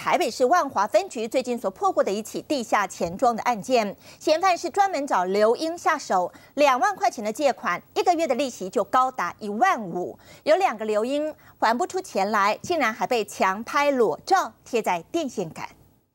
台北市万华分局最近所破获的一起地下钱庄的案件，嫌犯是专门找刘英下手，2万块钱的借款，1个月的利息就高达1万5，有2个刘英还不出钱来，竟然还被强拍裸照贴在电线杆。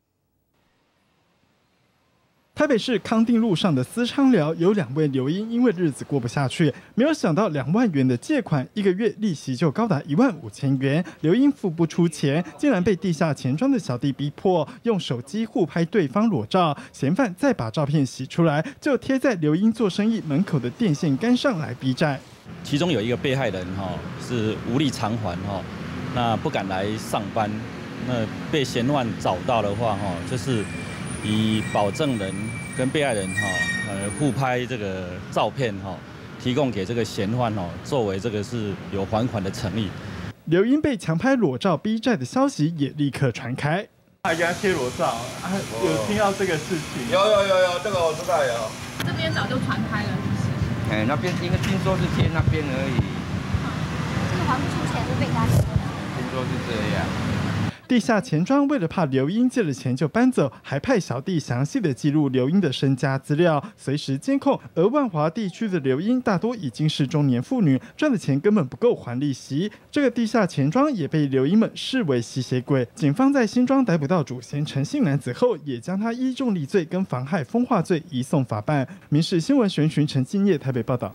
台北市康定路上的私娼寮有2位刘英，因为日子过不下去，没有想到2万元的借款，1个月利息就高达15000元。刘英付不出钱，竟然被地下钱庄的小弟逼迫，用手机互拍对方裸照。嫌犯再把照片洗出来，就贴在刘英做生意门口的电线杆上来逼债。 其中有一个被害人是无力偿还那不敢来上班，那被嫌犯找到的话就是以保证人跟被害人互拍这个照片提供给这个嫌犯作为这个是有还款的诚意。 刘英被强拍裸照逼债的消息也立刻传开。还给他贴裸照有听到这个事情？ 有，这个我知道有。 这边早就传开了，是不是？ 那边应该听说是贴那边而已。 这个还不出钱就被他说了。 听说是这样。 地下钱庄为了怕刘英借了钱就搬走，还派小弟详细的记录刘英的身家资料，随时监控。而万华地区的刘英大多已经是中年妇女，赚的钱根本不够还利息。这个地下钱庄也被刘英们视为吸血鬼。警方在新庄逮捕到主嫌陈姓男子后，也将他依重利罪跟妨害风化罪移送法办。民视新闻悬询陈敬业台北报道。